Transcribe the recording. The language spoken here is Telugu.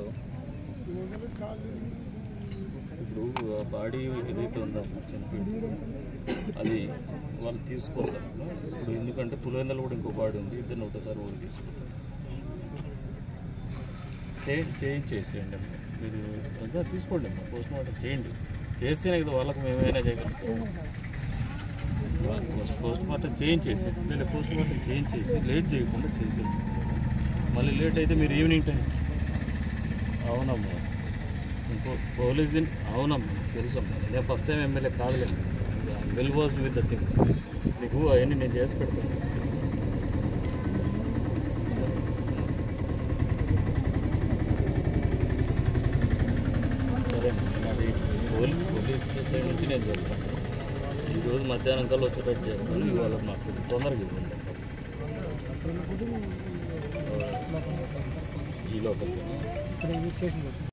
హలో, ఇప్పుడు బాడీ ఏదైతే ఉందో చనిపోయింది అది వాళ్ళు తీసుకోతారు. ఇప్పుడు ఎందుకంటే పులివెందులు కూడా ఇంకో బాడీ ఉంది, ఇద్దరిని ఒకటేసారి కూడా తీసుకుంటారు. చేయించేసేయండి అమ్మా, మీరు దగ్గర తీసుకోండి అమ్మా, పోస్ట్ మార్టం చేయండి. చేస్తేనే కదా వాళ్ళకు మేమైనా చేయగలుగుతాం. పోస్ట్ మార్టం చేయించేసేయండి, లేదా పోస్ట్ మార్టం చేయించేసి లేట్ చేయకుండా చేసేయండి. మళ్ళీ లేట్ అయితే మీరు ఈవినింగ్ టైం. అవునమ్మా, ఇంకో పోలీస్ దీన్ని అవునమ్మా తెలుసమ్మా, నేను ఫస్ట్ టైం ఎమ్మెల్యే కాదులేదు, well versed with the things. మీకు అవన్నీ నేను చేసి పెడతాను. సరే, నాది పోలీస్ సైడ్ నుంచి నేను చెప్తాను. ఈరోజు మధ్యాహ్నం కల్లా వచ్చేటట్టు చేస్తాను. ఇవాళ మాకు తొందరగా ఇవ్వండి ఈ లోపల.